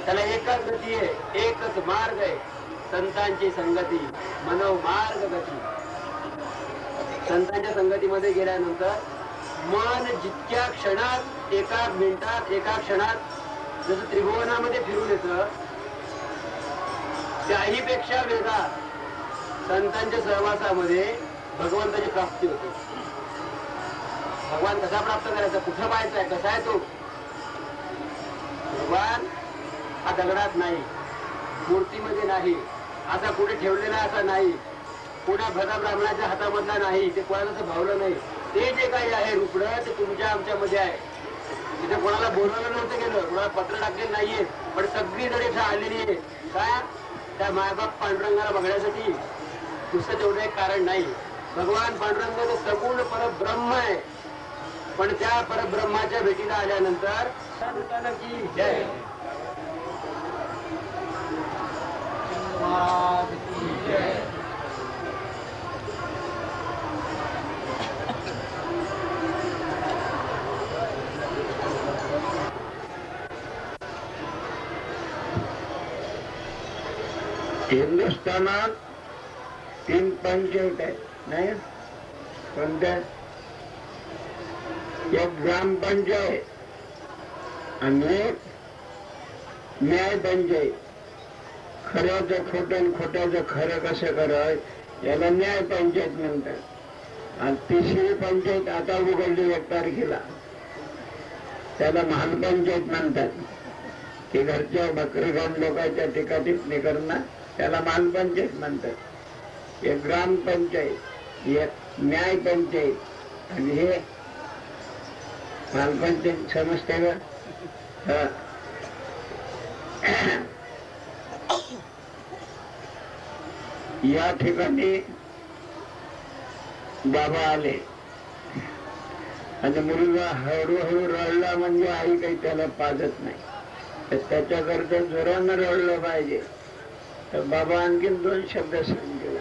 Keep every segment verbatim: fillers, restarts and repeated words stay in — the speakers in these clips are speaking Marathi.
त्याला एकच गती आहे, एकच मार्ग आहे, संतांची संगती, मनोमार्ग गती. संतांच्या संगतीमध्ये गेल्यानंतर मन जितक्या क्षणात, एका मिनिटात, एका क्षणात जसं त्रिभुवनामध्ये फिरून येतं, त्याही पेक्षा वेगात संतांच्या सहवासामध्ये भगवंताची प्राप्ती होते. भगवान कसा प्राप्त करायचा, कुठं पाहायचा आहे, कसा आहे तो? भगवान हा दगडात नाही, मूर्तीमध्ये नाही, असा कुठे ठेवलेला असा नाही, पुन्हा भदा ब्राह्मणाच्या हातामधला नाही, ते कोणाचं भावलं नाही. ते जे काही आहे रुपडं ते तुमच्या आमच्या मध्ये आहे. तिथे कोणाला बोलवलं नव्हतं गेलं, कोणाला पत्र टाकलेलं नाहीये, पण सगळी जण इथं आलेली आहे. का? त्या मायबाप पांडुरंगाला बघण्यासाठी. दुसरं तेवढं एक कारण नाही. भगवान पांडुरंग ते सगुण परब्रह्म आहे, पण त्या परब्रह्माच्या भेटीला आल्यानंतर संतान की जय, जय. हिंदुस्थानात तीन पंचायत आहेत, नाही कोणत्या? एक ग्रामपंचायत आणि न्याय पंचायत. खऱ्याचं खोटं आणि खोट्याचं खरं कसं कराय याला न्याय पंचायत म्हणतात. आणि तिसरी पंचायत आता उघडली एक तारखेला, त्याला महानपंचायत म्हणतात. की घरच्या बकरीगाम लोकांच्या टीका टिप्पणी करणं त्याला महानपंचायत म्हणतात. एक ग्रामपंचायत, एक न्याय पंचायत आणि हे महानपंचायत. समजते का? या ठिकाणी बाबा आले आणि मुलगा हळूहळू रडला म्हणजे आई काही त्याला पाजत नाही, तर त्याच्याकरता जोरानं रडलं पाहिजे. तर बाबा आणखीन दोन शब्द सांगितले.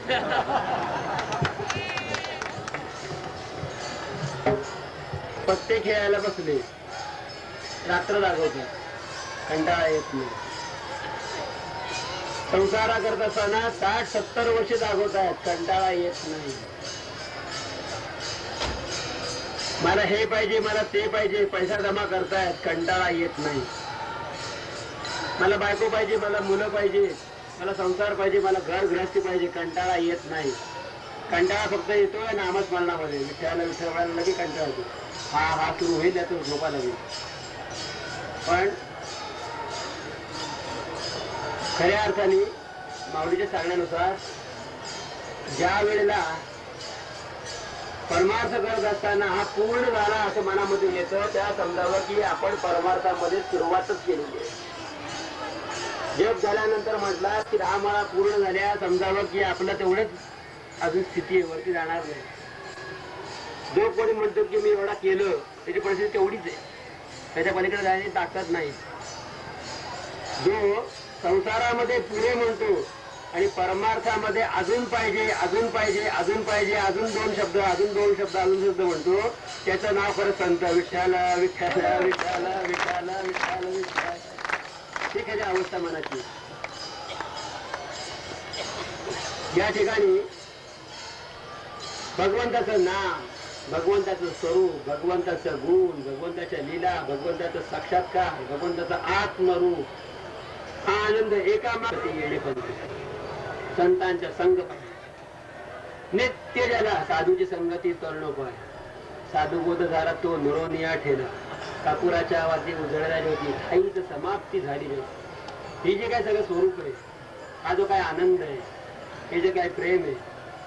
पत्ते खेळायला बसले, रात्र दाखवते, कंटाळा येत नाही. संसारा करत असताना साठ सत्तर वर्ष दाखवत आहेत, कंटाळा येत नाही. मला हे पाहिजे, मला ते पाहिजे, पैसा जमा करतायत, कंटाळा येत नाही. मला बायको पाहिजे, मला मुलं पाहिजे, मला संसार पाहिजे, मला घर गृहस्थी पाहिजे, कंटाळा येत नाही. कंटाळा फक्त येतोय नामस्मरणामध्ये. विठ्ठलाला विठ्ठलाला लगे कंटाळा येतो. हा हा सुरू होईल, त्यातून झोपा लागेल. पण खऱ्या अर्थाने माऊलीच्या सांगण्यानुसार ज्या वेळेला परमार्थ करत असताना हा पूर्ण झाला असं मनामध्ये येतं, त्या समजावं की आपण परमार्थामध्ये सुरुवातच केलेली आहे. जप झाल्यानंतर म्हटला की दहा माळा पूर्ण झाल्या, समजावं की आपलं तेवढंच अजून स्थिती आहे, वरती जाणार नाही. जो कोणी म्हणतो की मी एवढा केलं, त्याची परिस्थिती तेवढीच आहे, त्याच्या पलीकडे जाण्याची ताकद नाही. जो संसारामध्ये पुढे म्हणतो आणि परमार्थामध्ये अजून पाहिजे, अजून पाहिजे, अजून पाहिजे, अजून दोन शब्द, अजून दोन शब्द, अजून शब्द म्हणतो, त्याचं नाव खरं संत. विठ्ठल विठ्ठल विठ्ठल विठ्ठल विठ्ठल विठ्ठल. ठीक आहे अवस्था मनाची. या ठिकाणी भगवंताचं नाम, भगवंताचं स्वरूप, भगवंताचं गुण, भगवंताच्या लीला, भगवंताचं साक्षात्कार, भगवंताचं आत्मरूप, हा आनंद एकामागे येणे पाहिजे. संतांच्या संग नित्य ज्याला साधूची संगती तरणोपाय. साधू बोध झाला तो नुरोनिया ठेला, कापुराच्या वाती उजळल्या ज्योती, ठाईच समाप्ती झाली नाही. हे जे काय सगळं स्वरूप आहे, हा जो काय आनंद आहे, हे जे काय प्रेम आहे,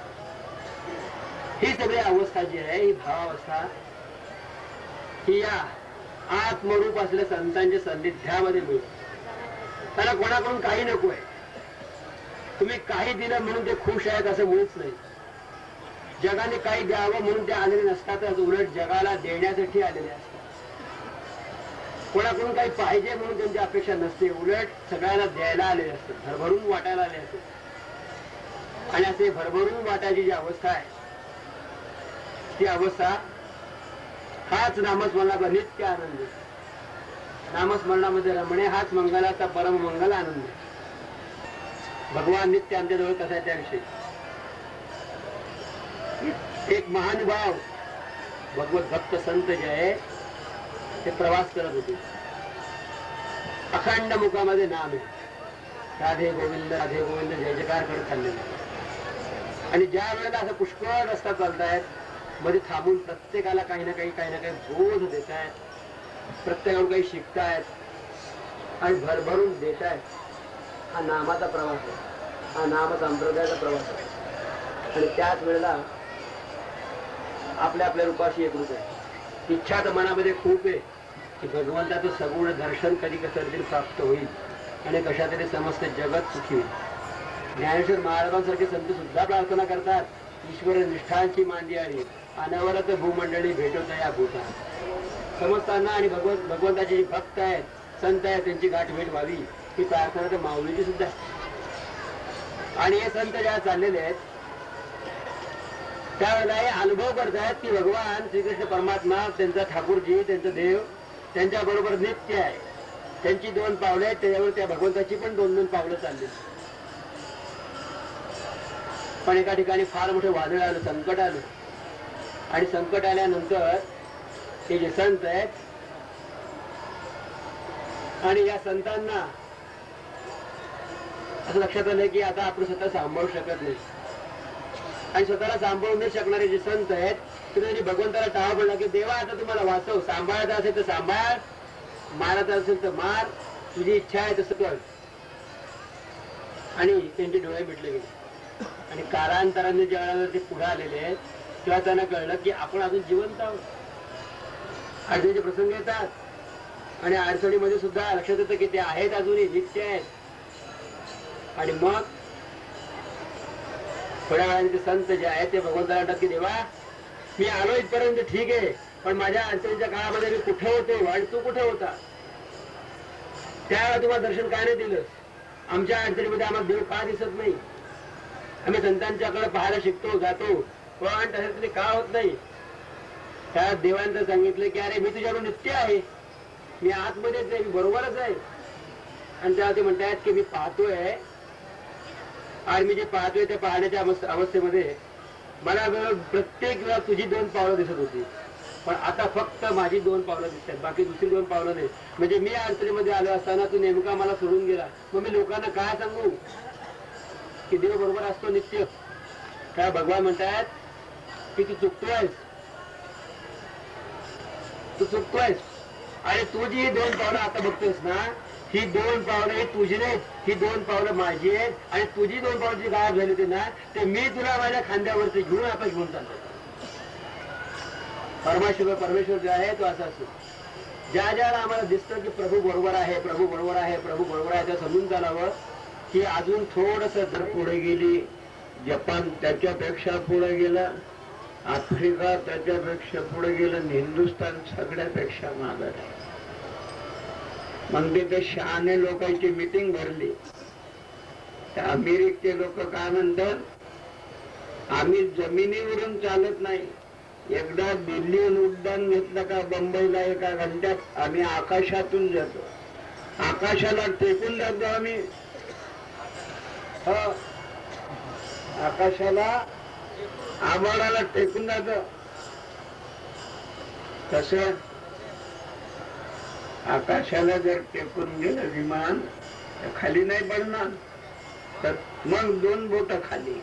ही सगळी अवस्था जी आहे, ही भावावस्था, ही या आत्मरूप असलेल्या संतांच्या सान्निध्यामध्ये मिळते. त्याला कोणाकडून काही नको आहे. तुम्ही काही दिलं म्हणून ते खुश आहेत असं मुळीच नाही. जगाने काही द्यावं म्हणून ते आलेले नसतातच, उलट जगाला देण्यासाठी आलेले असतात. कोणाकडून काही पाहिजे म्हणून त्यांची अपेक्षा नसते, उलट सगळ्यांना द्यायला आलेले असतात, भरभरून वाटायला आले असतात. आणि असे भरभरून वाटायची जी अवस्था आहे, ती अवस्था हाच नामस्मरणाचा नित्य आनंद. नामस्मरणामध्ये रमणे हाच मंगलाचा परम मंगल आनंद. भगवान नित्य आमच्या जवळ कसा आहे त्याविषयी. एक महानुभाव भगवत भक्त संत जे आहे ते प्रवास करत होते. अखंड मुखामध्ये नाम आहे, राधे गोविंद राधे गोविंद जय जयकार करत चाललेले. आणि ज्या वेळेला असं पुष्कळ रस्ता चालतायत, मध्ये थांबून प्रत्येकाला काही ना काही काही ना काही बोध देत आहेत, प्रत्येकाला काही शिकतायत आणि भरभरून देत आहेत. हा नामाचा प्रवास आहे, हा नाम संप्रदायाचा प्रवास आहे. आणि त्याच वेळेला आपल्या आपल्या रूपाशी एकरूप आहे. इच्छा तर मनामध्ये खूप आहे की भगवंताचं सगुण दर्शन कधी कसं तरी प्राप्त होईल आणि कशा तरी समस्त जगत सुखी होईल. ज्ञानेश्वर महाराजांसारखे संत सुद्धा प्रार्थना करतात, ईश्वर निष्ठांची मांदियाळी अनवरत भूमंडळी भेटवत या भूता. समजताना आणि भगवंत भगवंताचे जे भक्त आहेत, संत आहेत, त्यांची गाठ भेट व्हावी ही प्रार्थना तर माऊलीची सुद्धा. आणि हे संत ज्या चाललेले आहेत त्यावेळेला हे अनुभव करतायत की भगवान श्रीकृष्ण परमात्मा, त्यांचा ठाकूरजी, त्यांचं देव त्यांच्या बरोबर नित्य आहे. त्यांची दोन पावलं आहेत, त्याच्यावर त्या भगवंताची पण दोन दोन पावलं चालली. पण एका ठिकाणी फार मोठं वादळ आलं, संकट आलं. आणि संकट आल्यानंतर हे जे संत आहेत आणि या संतांना असं लक्षात आलं की आता आपण स्वतः सांभाळू शकत नाही. आणि स्वतःला सांभाळू न शकणारे जे संत आहेत ते त्यांनी भगवंताला टाळा पडला की देवा आता तुम्हाला वाचव, सांभाळायचं असेल तर सांभाळ, मारायचं असेल तर मार, तुझी इच्छा आहे तसं कर. आणि त्यांचे डोळे मिटले गेले. आणि कालांतराने ज्या वेळेला ते पुढे आलेले आहेत तेव्हा त्यांना कळलं की आपण अजून जिवंत आहोत. अडचणीचे प्रसंग येतात आणि अडचणीमध्ये सुद्धा लक्षात येतं की ते आहेत, अजूनही नित्य आहेत. आणि मग थोड्या वेळाने ते संत जे आहेत ते भगवंताला म्हणतात की देवा मी आलो इथपर्यंत ठीक आहे, पण माझ्या अडचणीच्या काळामध्ये मी कुठे होतो आणि तू कुठे होता? त्यावेळेला तुम्हाला दर्शन काय नाही दिलं? आमच्या अडचणीमध्ये आम्हाला देव का दिसत नाही? आम्ही संतांच्याकडे पाहायला शिकतो जातो, पण तसं का होत नाही? त्या देवांचं सांगितलं की अरे मी तुझ्यावर नित्य आहे, मी आतमध्येच आहे, मी बरोबरच आहे. आणि तेव्हा ते म्हणतात की मी पाहतोय आणि मी जे पाहतोय त्या पाहण्याच्या अवस्थेमध्ये मला प्रत्येक वेळा तुझी दोन पावलं दिसत होती, पण आता फक्त माझी दोन पावलं दिसतात, बाकी दुसरी दोन पावलं नाही. म्हणजे मी अडचणीमध्ये आलो असताना तू नेमका मला सोडून गेला. मग मी लोकांना काय सांगू की देव बरोबर असतो नित्य? काय भगवान म्हणतात की तू चुकतोयस, तू चुकतोयस. आणि तू जी दोन पावलं आता बघतोयस ना, ही दोन पावलं ही तुझी नाहीत, ही दोन पावलं माझी आहेत. आणि तुझी दोन पावलं जी गायब झाली होती ना, ते मी तुला माझ्या खांद्यावरती घेऊन आता घेऊन चालतो. परमेश्वर परमेश्वर जो आहे तो असा असतो. ज्या ज्याला आम्हाला दिसतं की प्रभू बरोबर आहे, प्रभू बरोबर आहे, प्रभू बरोबर आहे, त्या समजून चालावं की अजून थोडस जर पुढे गेली, जपान त्याच्यापेक्षा पुढे गेला, आफ्रिका त्याच्यापेक्षा पुढे गेलं, हिंदुस्थान सगळ्यापेक्षा मागे आहे. मग तिथे शहाणे लोकांची मीटिंग भरली. त्या अमेरिकेचे लोक काय म्हणतात, आम्ही जमिनीवरून चालत नाही, एकदा दिल्लीहून उड्डाण घेतलं का बंबईला एका घंट्यात आम्ही आकाशातून जातो, आकाशाला टेकून जातो आम्ही. हो, आकाशाला आभाळाला टेकून जातो. कसं आकाशाला जर टेकून गेलं विमान तर खाली नाही पडणार, तर मग दोन बोट खाली.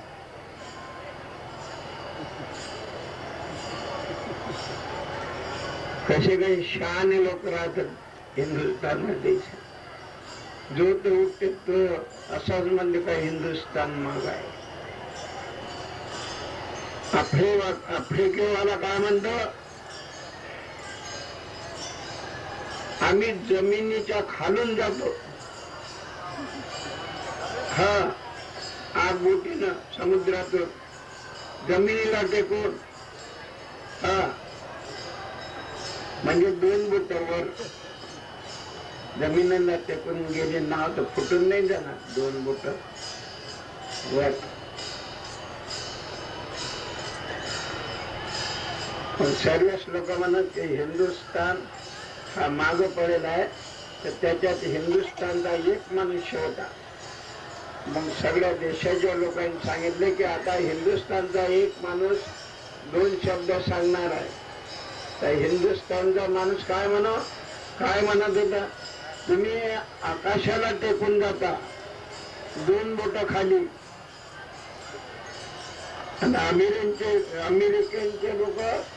कसे काही शहाणे लोक राहतात हिंदुस्थानमध्ये. जो तो उठते तो असाच म्हणले का हिंदुस्थान माग आहे. आफ्रिका आफ्रिकेवाला काय म्हणतो, आम्ही जमिनीच्या खालून जातो. हा आग बोटीनं समुद्रातून जमिनीला टेकून, हा म्हणजे दोन बोट वर जमिनीला टेकून गेले नाव तर फुटून नाही जाणार, दोन बोट वर. पण सर्वच लोक म्हणत की हिंदुस्थान हा माग पडेल आहे तर त्याच्यात हिंदुस्थानचा एक मनुष्य होता. मग सगळ्या देशाच्या लोकांनी सांगितले की आता हिंदुस्थानचा एक माणूस दोन शब्द सांगणार आहे. तर हिंदुस्थानचा माणूस काय म्हणा काय म्हणत होता, तुम्ही आकाशाला टेकून जाता दोन बोट खाली, आणि अमेरिकेचे अमेरिकेचे लोक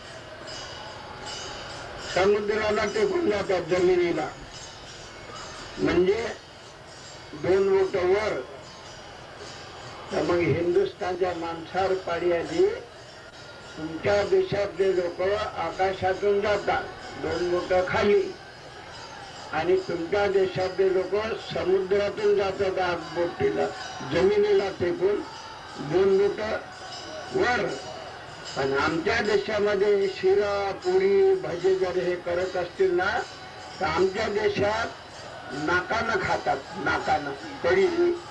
समुद्राला टेकून जातात जमिनीला, म्हणजे दोन बोट वर. तर मग हिंदुस्थानच्या माणसावर पाडी आली, तुमच्या देशातले लोक आकाशातून जातात दोन बोट खाली, आणि तुमच्या देशातले लोक समुद्रातून जातात आग बोटीला जमिनीला टेकून दोन बोट वर. पण आमच्या देशामध्ये शिरा पुरी भजी जर हे करत असतील ना, तर आमच्या देशात नाकानं खातात, नाकानं कढी.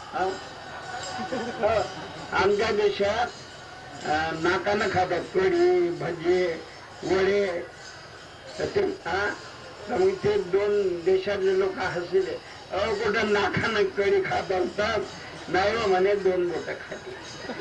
आमच्या देशात नाकानं खातात कढी भजी वडे. मग ते दोन देशातले लोक हसले, अहो कुठं नाकानं कढी खात असतात, नाही हो म्हणे दोन बोट खाते.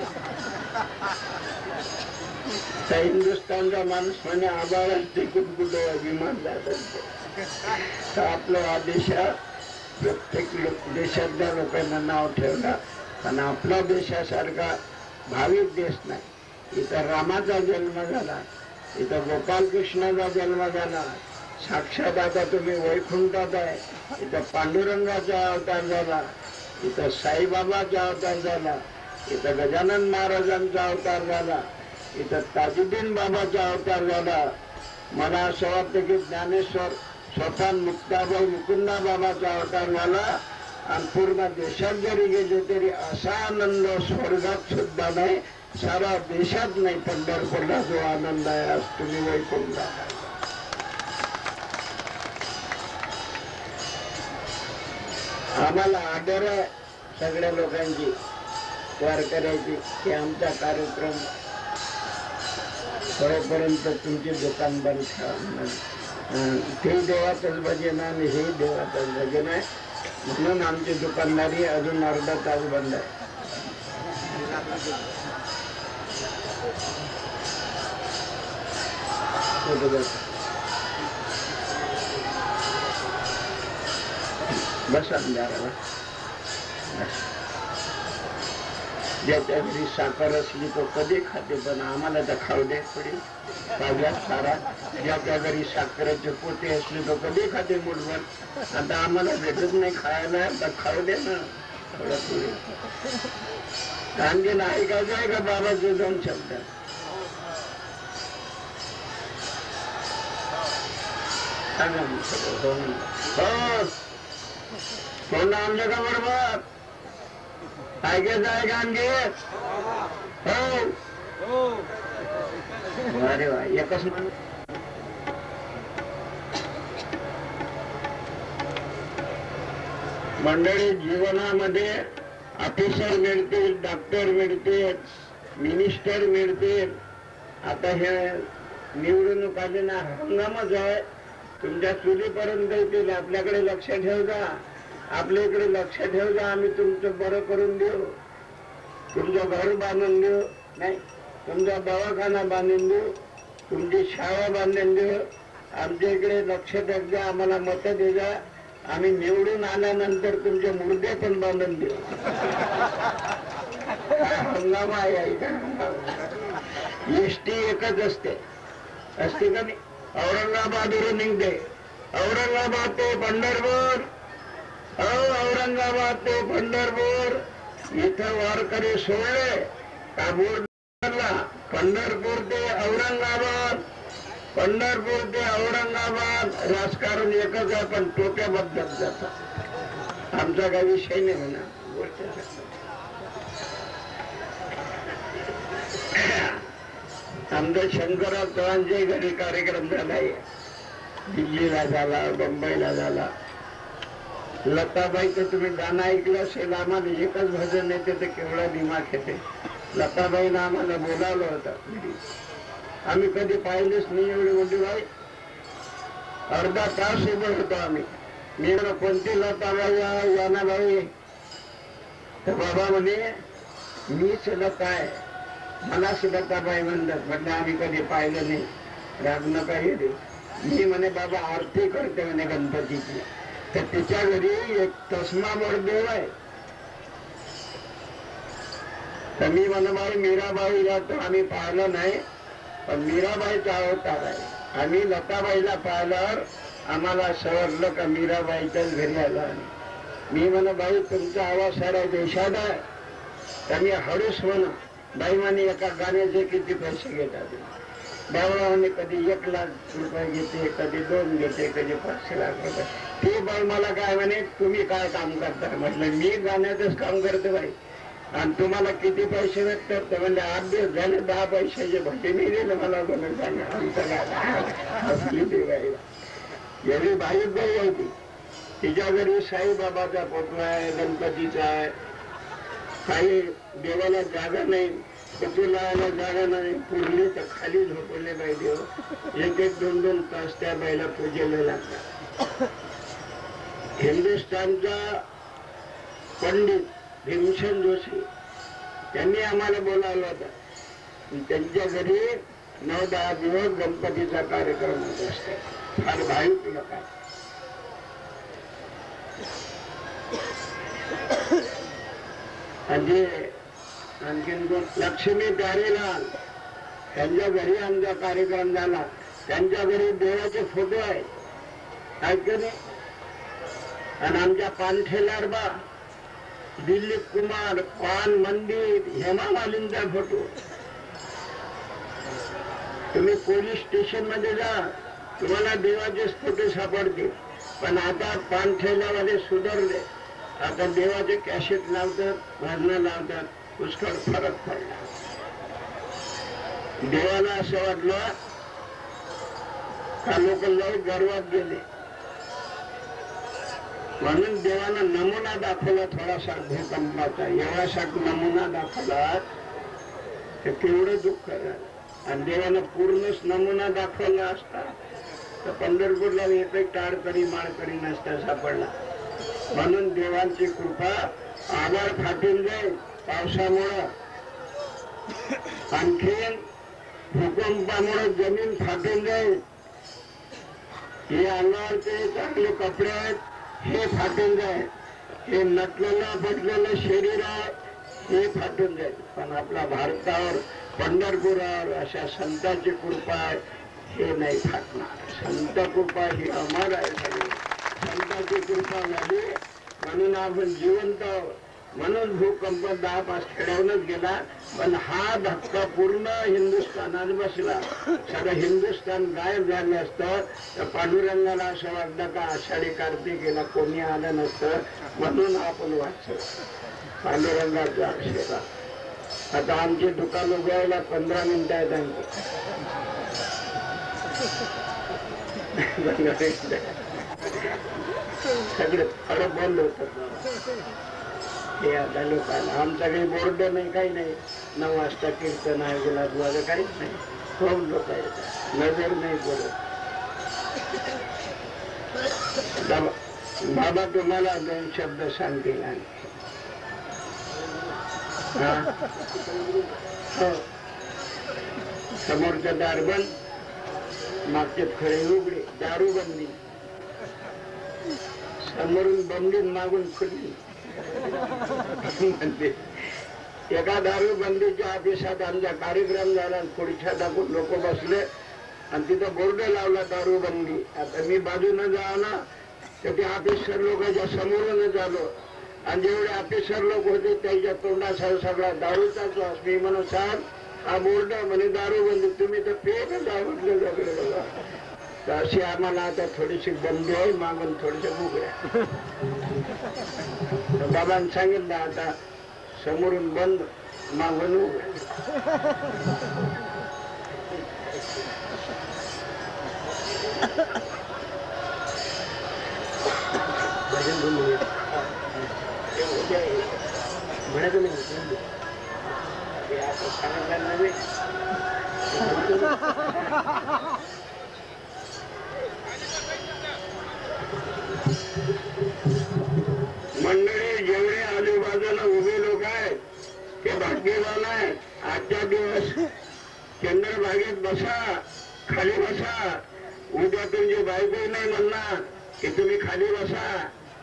तर हिंदुस्थानचा माणूस म्हणे आबाळात टिकून कुठं विमान जात असते. तर आपलं हा देशात प्रत्येक लोक देशातल्या लोकांना नाव ठेवलं, पण आपला देशासारखा भाविक देश नाही. इथं रामाचा जन्म झाला, इथं गोपालकृष्णाचा जन्म झाला, साक्षात आता तुम्ही वैकुंठात आहे. इथं पांडुरंगाचा अवतार झाला, इथं साईबाबाचा अवतार झाला, इथं गजानन महाराजांचा अवतार झाला, इथं ताजुद्दीन बाबाचा अवतार झाला. मला असं वाटतं की ज्ञानेश्वर स्वतः मुक्ताबाई मुकुंदा बाबाचा अवतार झाला. आणि पूर्ण देशात जरी गेले तरी असा आनंद स्वर्गात सुद्धा नाही, सारा देशात नाही, पंढरपूरला जो आनंद आहे आज तुम्ही वैकुंठात. आम्हाला आदर आहे सगळ्या लोकांची वारकऱ्याची की आमचा कार्यक्रम होईपर्यंत तुमची दुकान बंद ठेवा. ते देवाचंच भजन आहे आणि हे देवाचंच भजन आहे, म्हणून आमची दुकानदारी अजून अर्धा तास बंद आहे. बस अंधाराला ज्याच्या घरी साखर असली तो कधी खाते, पण आम्हाला तर खाऊ दे पडेल ताज्यात सारा. ज्याच्या घरी साखरेचे पोते असले तो कधी खाते मुठभर. आता आम्हाला भेटत नाही खायला, तर खाऊ दे ना थोडं पुढे. आणखी ऐकायचं आहे का बाबाचे दोन शब्द? हो कोण आमच्या का बरोबर ऐकायचं आहे का आणखी? हो अरे वा, एकच मंडळी. जीवनामध्ये ऑफिसर मिळतील, डॉक्टर मिळतील, मिनिस्टर मिळतील. आता हे निवडणुकाचे ना हंगामच आहे, तुमच्या चुलीपर्यंत येतील. आपल्याकडे लक्ष ठेवजा, आपल्या इकडे लक्ष ठेवजा, आम्ही तुमचं बरं करून देऊ, तुमचं घर बांधून देऊ, नाही तुमचा दवाखाना बांधून देऊ, तुमची शाळा बांधून देऊ. आमच्या इकडे लक्ष द्या, आम्हाला मतं द्या, आम्ही निवडून आल्यानंतर तुमचे मुर्दे पण बांधून देऊ. हंगामा आहे का? एसटी एकच असते असते का नाही? औरंगाबादवरून निघते, औरंगाबाद ते पंढरपूर, औरंगाबाद ते पंढरपूर. इथं वारकरी सोडले का बोर्ड पंढरपूर ते औरंगाबाद, पंढरपूर ते औरंगाबाद. राजकारण एकच आहे, पण टोप्या बदलत जातात. आमचा काही विषय नाही म्हणा गोष्ट. आमच्या शंकरराव चव्हाणच्या घरी कार्यक्रम झालाय, दिल्लीला झाला, मुंबईला झाला. लताबाईचं तुम्ही गाणं ऐकलं असेल. आम्हाला एकच भजन येते तर केवढा दिमाग येते. लताबाईनं आम्हाला बोलावलं होतं, आम्ही कधी पाहिलेच नाही एवढी मोठी बाई. अर्धा तास उभं होतो आम्ही, मी म्हणा कोणती लताबाई आहे यानाबाई? तर बाबा म्हणे मीच लता आहे, मलाच लताबाई म्हणतात. म्हटलं आम्ही कधी पाहिलं नाही, राग नका हे रे. मी म्हणे बाबा आरती करते म्हणे गणपतीची, तर तिच्या घरी एक तस्माभर देव आहे. तर मी म्हणा बाई मीराबाईला तर आम्ही पाहिलं नाही, पण मीराबाईचा अवतार आहे. आम्ही लताबाईला पाहिल्यावर आम्हाला समजलं का मीराबाईच्याच घरी आला. मी म्हणा बाई तुमचा आवाज साऱ्या देशात आहे, तर मी हळूच म्हणा. बाई म्हणे एका गाण्याचे किती पैसे घेतात? बाबा म्हणे कधी एक लाख रुपये घेते, कधी दोन घेते, कधी पाचशे लाख रुपये. ते बाई मला काय म्हणे तुम्ही काय काम करता? म्हटलं मी गाण्यातच काम करतो बाई, आणि तुम्हाला किती पैसे भेटतात? तर म्हणजे आठ दिवस झाले दहा पैशाचे भटे नाही दिले मला कोणी सांगा. आमचं काय असली ते बाई एवढी बारीक बाई होती. तिच्या घरी साईबाबाचा पुतळा आहे, गणपतीचा आहे. काही देवाला जागा नाही, पुतळ्याला जागा नाही. पूर्वी तर खाली झोपले बाई देव. एक एक दोन दोन तास त्या बाईला पूजेला लागतात. हिंदुस्थानचा पंडित भीमसेन जोशी त्यांनी आम्हाला बोलावलं होतं. त्यांच्या घरी नऊ दहा दिवस गणपतीचा कार्यक्रम होत असतो. फार भाविक लोक आहे. म्हणजे आणखीन लक्ष्मी प्यारेलाल त्यांच्या घरी आमचा कार्यक्रम झाला. त्यांच्या घरी देवाचे फोटो आहेत, आहेत का नाही? आणि आमच्या पानठेलारबा, दिलीप कुमार, पान मंदिर, हेमा मालिनीचा फोटो. तुम्ही पोलीस स्टेशन मध्ये जा, तुम्हाला देवाचेच फोटो सापडतील. पण आता पानठेलावाले सुधारले, आता देवाचे कॅसेट लावतात, भजनं लावतात. पुष्कळ फरक पडला. देवाला असं वाटलं का लोक लय गर्वात गेले, म्हणून देवानं नमुना दाखवला थोडासा भूकंपाचा. एवढासा नमुना दाखवला तर केवढं दुःख झालं. आणि देवानं पूर्णच नमुना दाखवला असता तर पंढरपूरला एकही टाळकरी माळकरी नसता सापडला. म्हणून देवांची कृपा आभाळ फाटून जाईल पावसामुळं, आणखीन भूकंपामुळे जमीन फाटून जाईल. हे अंगावरचे चांगले कपडे आहेत हे फाटून जाईल, हे नटलेलं फटलेलं शरीर आहे हे फाटून जाईल. पण आपल्या भारतावर पंढरपुरावर अशा संतांची कृपा आहे, हे नाही फाटणार. संत कृपा ही अमर आहे. सगळी संतांची कृपा झाली म्हणून आपण जिवंत. म्हणून भूकंप दहा पाच खेळवूनच गेला, पण हा धक्का पूर्ण हिंदुस्थानात बसला. सगळं हिंदुस्थान गायब झालं असतं तर पांडुरंगाला असं वाटलं का आषाढी कार्तिकीला कोणी आलं नसतं, म्हणून आपण वाचतो पांडुरंगाचा आशीर्वाद. आता आमची दुकान उघडायला पंधरा मिनिटं आहेत आमची. सगळे फळ बंद होत. हे आता लोकांना आमचा काही बोर्ड नाही, काही नाही. नऊ वाजता कीर्तन आहे, गुलाबबाग काहीच नाही. खूप लोक येतात, नजर नाही पडत. बाबा तुम्हाला दोन शब्द सांगतील. समोरचं दार बंद, मागचे खडे उघडे. दारूबंदी समोरून बंदी, मागून खुली. एका दारूबंदीच्या ऑफिसात आमचा कार्यक्रम झाला. खुर्च्या टाकून लोक बसले आणि तिथं बोर्ड लावला दारूबंदी. आता मी बाजूनं जाव ना तर ते ऑफिसर लोकांच्या समोरूनच आलो आणि जेवढे ऑफिसर लोक होते त्याच्या तोंडासह सगळा दारूचाच वास. मी म्हणून साहेब हा बोर्ड म्हणे दारूबंदी, तुम्ही तर पेनच आहे म्हटलं सगळं. तर अशी आम्हाला आता थोडीशी बंदी आहे, मागून थोडीशी उघड्या. बाबांनी सांगितलं आता समोरून बंद, मागून उघड्या. म्हणायचं नाही सांगितलं नव्हे. मंडळी जेवढे आजूबाजूला उभे लोक आहेत ते भाग्यवान आहे. आजच्या दिवस चंद्रभागेत बसा, खाली बसा. उद्या तुमची बायको नाही म्हणणार की तुम्ही खाली बसा.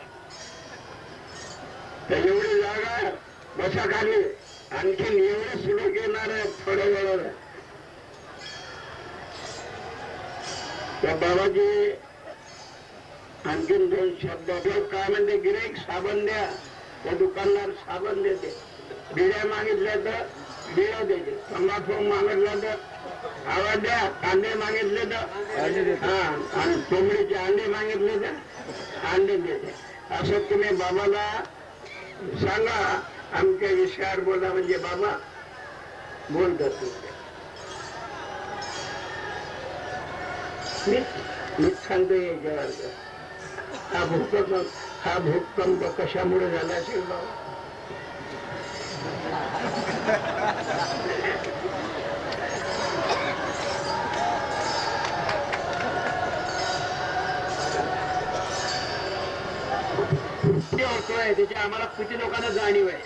तर एवढी जागा बसा खाली. आणखीन एवढं सुरू येणार आहे थोड्या वेळाला. त्या बाबाजी आणखीन दोन शब्द काय म्हणते, गिराईक साबण द्या. त्या दुकानदार साबण देते. बिड्या मागितल्या तर बिड्या देते. तंबाखू मागितलं तर आवाज द्या. कांदे मागितले तर हा, आणि कोंबडीचे अंडे मागितले तर अंडे देते. असं तुम्ही बाबाला सांगा, आमच्या विषयावर बोला. म्हणजे बाबा बोलतात. मीच सांगतो याच्यावर. हा भूकंप हा भूकंप कशामुळे झाला असेल बाबा? होतोय त्याची आम्हाला किती लोकांना जाणीव आहे.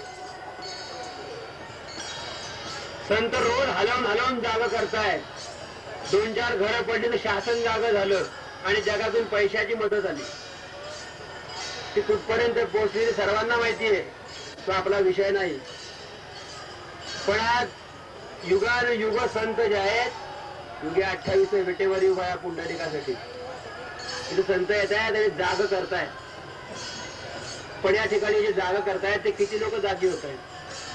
संत रोज हलवून हलवून जागा करतायत. दोन चार घरं पडली तर शासन जागा झालं आणि जगातून पैशाची मदत आली. ती कुठपर्यंत पोहोचली सर्वांना माहिती आहे. तो आपला विषय नाही. पण आज युगान युग संत जे आहेत, युगे अठ्ठावीस विटेवर उभा या पुंडलिकासाठी तिथे संत येत आहेत आणि जाग करतायत. पण या ठिकाणी जे जागा करतायत ते किती लोक जागी होत आहेत?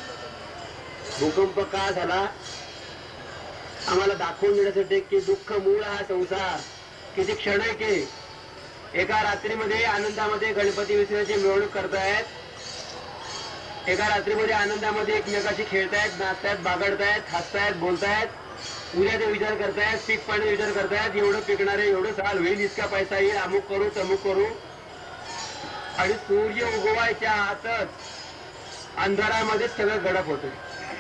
भूकंप का झाला आम्हाला दाखवून देण्यासाठी की दुःख मूळ हा संसार किती क्षणिक आहे. एका रात्रीमध्ये आनंदामध्ये गणपती विसर्जनाची मिरवणूक करतायत. एका रात्रीमध्ये आनंदामध्ये एकमेकाशी खेळतायत, नाचतायत, बागडतायत, हसतायत, बोलतायत. उद्या ते विचार करतायत, पीक पाणी विचार करतायत. एवढं पिकणार आहे, एवढं साल होईल, इतका पैसा येईल, अमुक करू तमुक करू. आणि सूर्य उगवायच्या आतच अंधारामध्ये सगळं गडप होतं.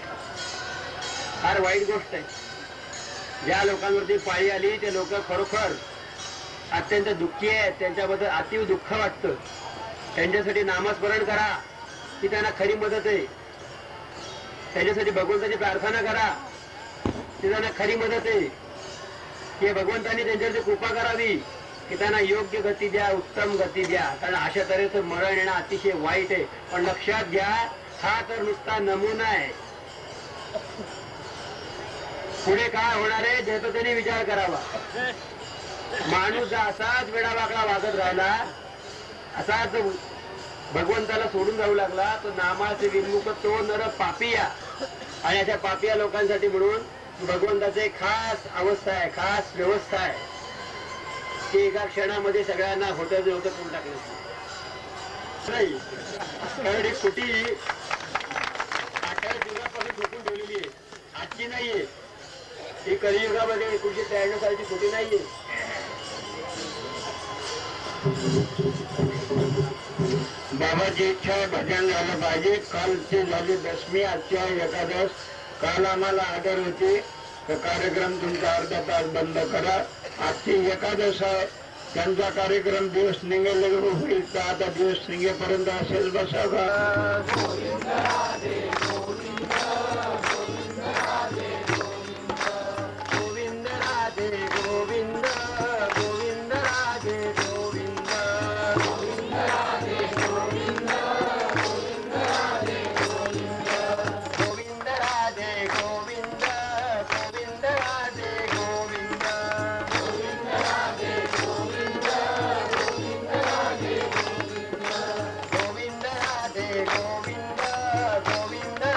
फार वाईट गोष्ट आहे. ज्या लोकांवरती पाळी आली ते लोक खरोखर अत्यंत दुःखी आहेत. त्यांच्याबद्दल अतीव दुःख वाटतं. त्यांच्यासाठी नामस्मरण करा, ती त्यांना खरी मदत आहे. त्यांच्यासाठी भगवंताची प्रार्थना करा, ती त्यांना खरी मदत आहे. की भगवंतांनी त्यांच्यावरती कृपा करावी की त्यांना योग्य गती द्या, उत्तम गती द्या. कारण अशा तऱ्हेचं मरण येणं अतिशय वाईट आहे. पण लक्षात घ्या, हा तर नुसता नमुना आहे. पुढे काय होणार आहे त्याचा त्यांनी विचार करावा. माणूस असाच वेडावाकडा वागत राहिला, असाच भगवंताला सोडून जाऊ लागला, तो नामाचे विमुख तो नर पापिया. आणि अशा पापिया लोकांसाठी म्हणून भगवंताची खास अवस्था आहे, खास व्यवस्था आहे की एका क्षणामध्ये सगळ्यांना होतं जे होतं करून टाकलं नाही. कारण ही कुटी अठ्ठावीस युगापासून झोपून ठेवलेली आहे, आजची नाहीये. ही कलियुगामध्ये एकोणीशे त्र्याण्णव सालची कुटी नाहीये. बाबाची इच्छा आहे भजन झालं पाहिजे. कालची झाली दशमी, आजची आहे एकादश. काल आम्हाला आदर होती तर कार्यक्रम तुमचा अर्धा तास बंद करा. आजची एकादश आहे, त्यांचा कार्यक्रम दिवस निघेल होईल तर आता दिवस निघेपर्यंत असेल बसा का. गोविंद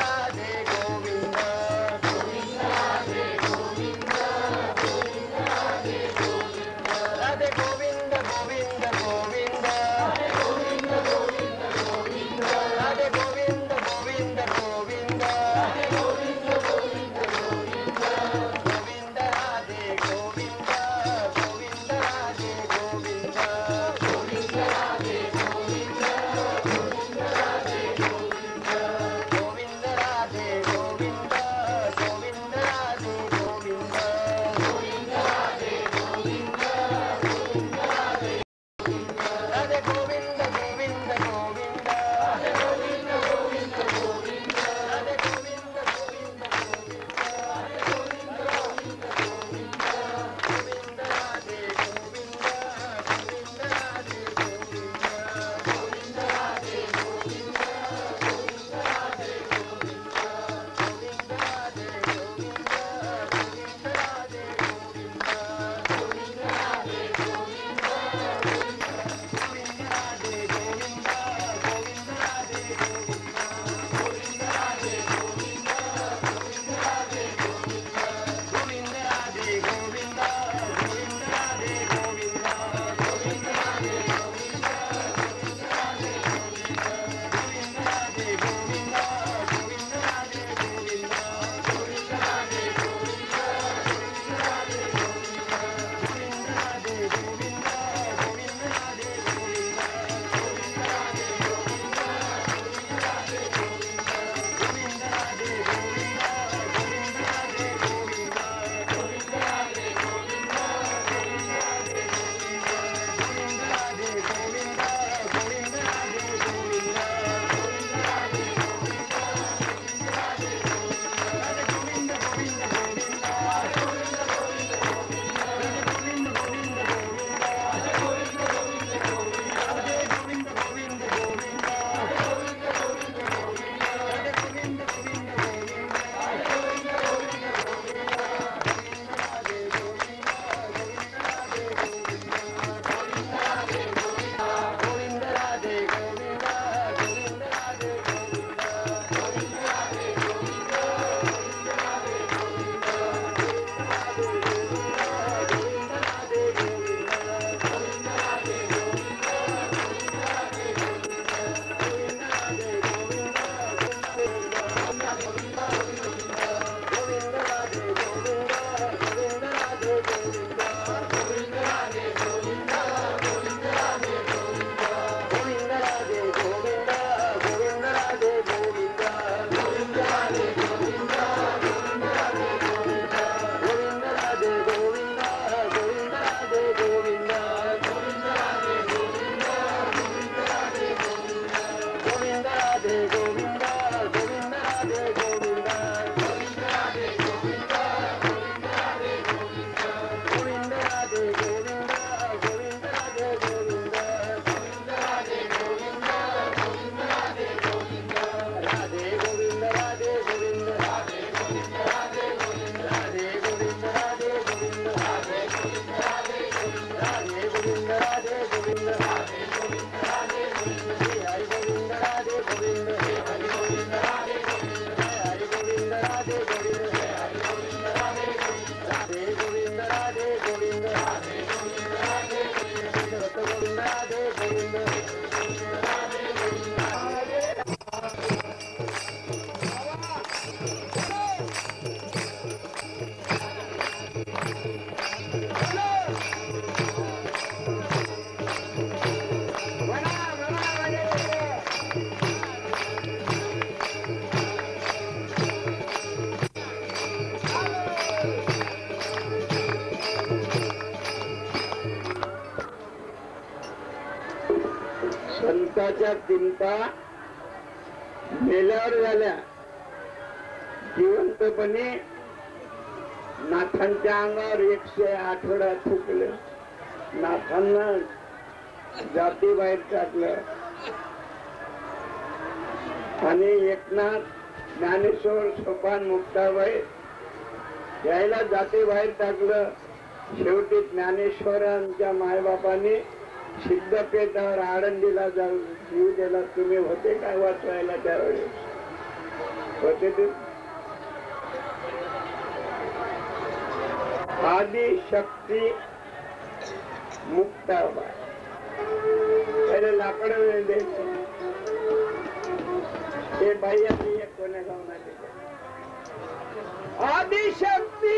नाथांच्या चिंता मेल्यावर झाल्या. जिवंतपणे नाथांच्या अंगावर एकशे आठ वेळा थुकलं. नाथांना जाती बाहेर टाकलं आणि एकनाथ ज्ञानेश्वर सोपान मुक्ताबाई यायला जाती बाहेर टाकलं. शेवटी ज्ञानेश्वरांच्या मायबापाने सिद्धपेठावर आळंदीला जाऊ जीव दिला. तुम्ही होते काय वाचवायला त्यावेळेस? होते ते आदि शक्ती मुक्ताबाई. पहिले लाकड वेळ द्यायचं हे बाई आपली एक कोण्या गावना आदिशक्ती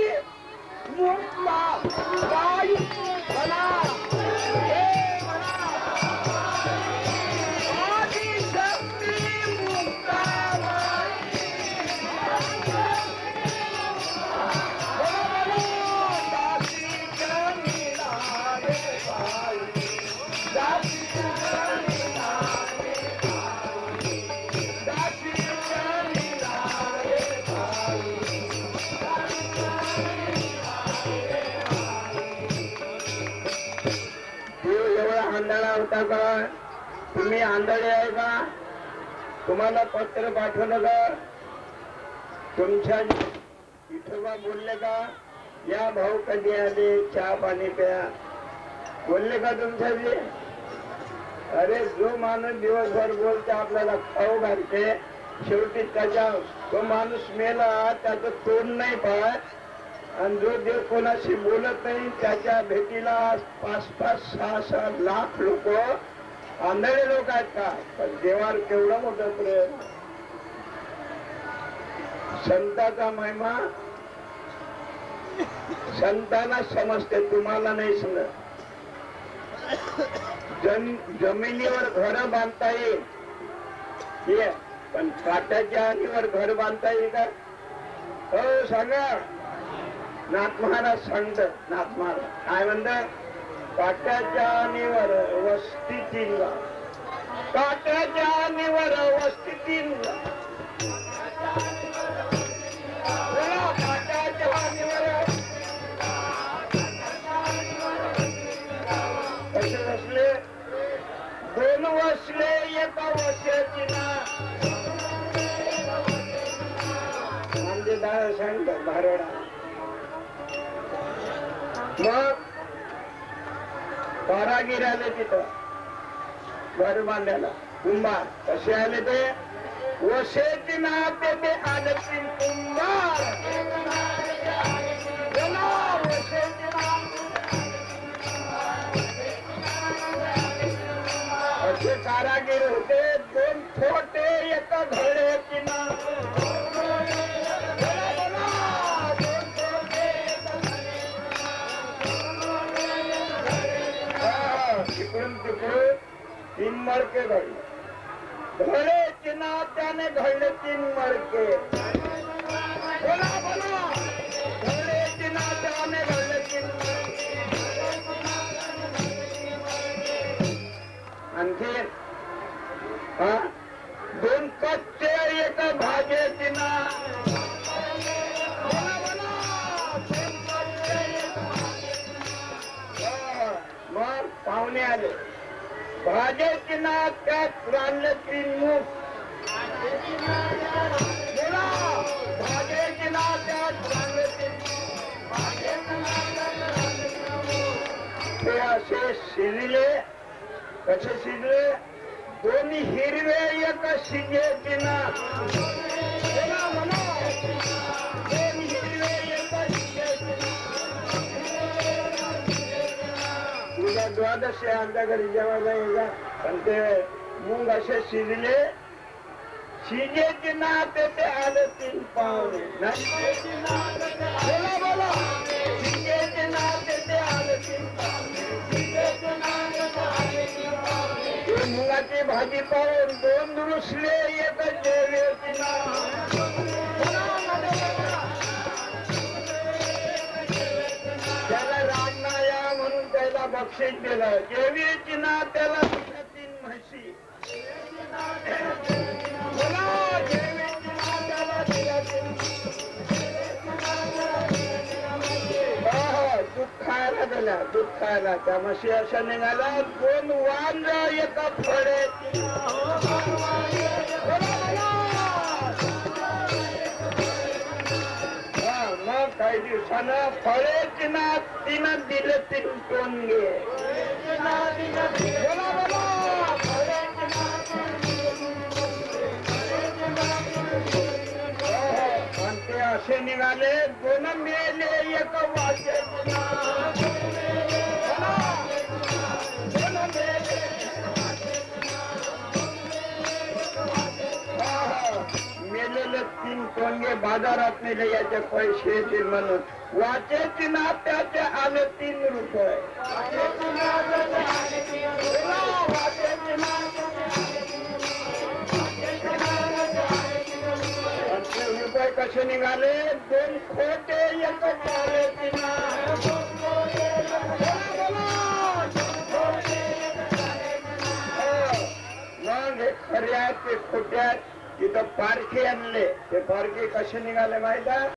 मुक्ताबाई म्हणा. आंधळा होता का? तुम्ही आंधळे आहे का? तुम्हाला पत्र पाठवलं का? तुमच्या विठोबा बोलले का या भाऊ कधी आले चहा पाणी प्या बोलले का तुमच्याशी? अरे जो माणूस दिवसभर बोलते आपल्याला खाऊ घालते शेवटी त्याच्या तो माणूस मेला त्याचं तोंड नाही पाहत आणि जो देव कोणाशी बोलत नाही त्याच्या भेटीला पाच पाच सहा सहा लाख लोक आंधळे लोक आहेत का? पण देवावर केवढं मोठं प्रेम. संताचा महिमा संतांना समजते, तुम्हाला नाही समजत. जम जमिनीवर घर बांधता येईल पण काट्याच्या आणीवर घर बांधता येईल का? हो सांगा. नाथ महाराज सांगत. नाथ महाराज काय म्हणतात? काट्याच्या आणीवर वस्ती तीन गाव. काट्याच्या आणीवर वस्ती तीन गाव. काट्याच्या आणीवर कसे बसले? दोन वसले एका वशाची ना. म्हणजे दादा सांगतात भारोडा. मग कारागीर आले तिथं घर बांधायला. कुंभार कसे आले ते? वसेची नाते ते आले तीन कुंभार. असे कारागीर होते. दोन छोटे एका घड्याची ना. तिकडून तिकडून तीन मडके घडले. घड्याची नात्याने घडले तीन मडके. बोला बोला. घड्याची नात्याने घडले तीन आणखी हा दोन कच्चे एका भाज्याची ना. मग पाहुणे आले. भाज्याची ना त्यात रांधले तीन मूठ. बोला. भाज्याची ना त्यात रांधले तीन. ते असे शिजले. कसे शिजले? दोन्ही हिरवे एक शिजेची ना. बोला म्हणा. दोन हिरवे एक शिजेची ना. उद्या द्वादशी आमच्या घरी जेवायला येजा. पण ते मूग असे शिजले. शिजेची ना ते ते आले तीन पाहुणे. बोला बोला. शिजेची ना ते ते आले तीन पाहुणे. मुगाची भाजी पाहून दोन रुसले एक जेवेची ना. त्याला रामनाया म्हणून त्याला बक्षीस दिलं. जेवेची ना त्याला तीन म्हशी. बोला जय विठ्ठलाला दिला दूध खायला गेला दूध खायला त्या म्हशी अशा निघाला दोन वांग एका फळे मग काही दिवसानं फळेच ना तिनं दिलं तीन टोनगे बोला बोला आणि ते असे निघाले दोन मेले एक वाचे मेलेले तीन टोनगे बाजारात नेले याचे पैसे येतील म्हणून वाचेची ना त्याचे आले तीन रुपये रुपये कसे निघाले दोन खोटे एक आले मग हे खऱ्या ते खोट्या तिथं पारखे आणले ते पारखे कसे निघाले माहिती आहे